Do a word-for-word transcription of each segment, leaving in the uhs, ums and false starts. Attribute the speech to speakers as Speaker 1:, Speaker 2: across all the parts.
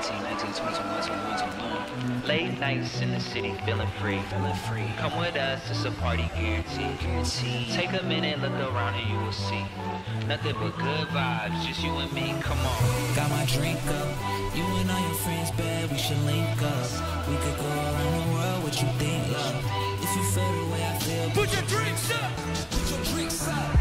Speaker 1: eighteen, nineteen, twenty, twenty-one, twenty-one, twenty-one.
Speaker 2: Late nights in the city, feeling free.
Speaker 1: Feeling free.
Speaker 2: Come with us, it's a party guarantee.
Speaker 1: Guarantee.
Speaker 2: Take a minute, look around and you will see nothing but good vibes, just you and me, come on.
Speaker 3: Got my drink up, you and all your friends bad, we should link up. We could go around the world, what you think, love? If you feel the way I feel,
Speaker 4: put your drinks up,
Speaker 3: put your drinks up.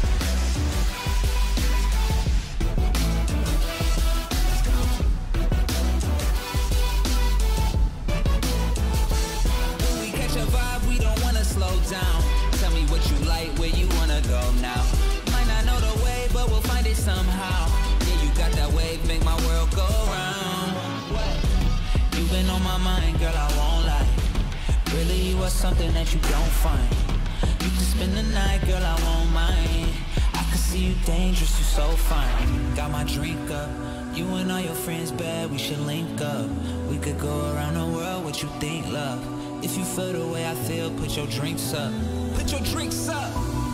Speaker 3: Slow down, tell me what you like, where you wanna go now. Might not know the way, but we'll find it somehow. Yeah, you got that wave, make my world go round. What? You've been on my mind, girl, I won't lie. Really, you are something that you don't find. You can spend the night, girl, I won't mind. I can see you dangerous, you so fine. Got my drink up, you and all your friends bad, we should link up. We could go around the world, what you think, love? If you feel the way I feel, put your drinks up. Put your drinks up.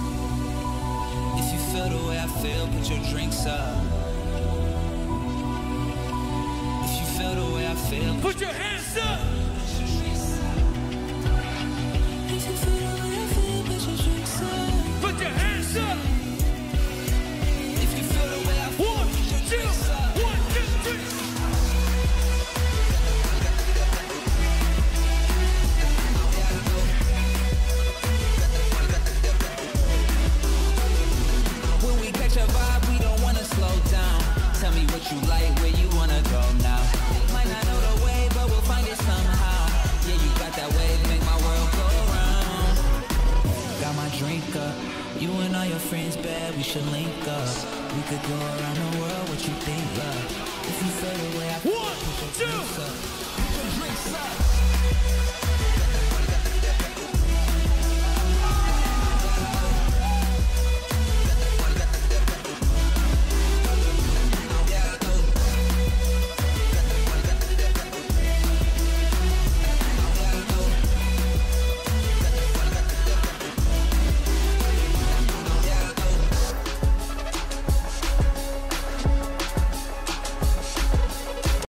Speaker 3: If you feel the way I feel, put your drinks up. If you feel the way I feel,
Speaker 4: put your hands up.
Speaker 3: If you feel the way I feel, put your drinks up.
Speaker 4: Put your hands up.
Speaker 3: If you feel the way I feel,
Speaker 4: one,
Speaker 3: put your
Speaker 4: two,
Speaker 3: drinks up.
Speaker 4: one, two, three.
Speaker 3: Tell me what you like, where you wanna go now. Might not know the way, but we'll find it somehow. Yeah, you got that wave, make my world go round. Got my drink up, you and all your friends bad, we should link up. We could go around the world, what you think, love? If you feel the way I feel,
Speaker 4: one,
Speaker 3: put your
Speaker 4: two,
Speaker 3: drinks up. Put your drinks up.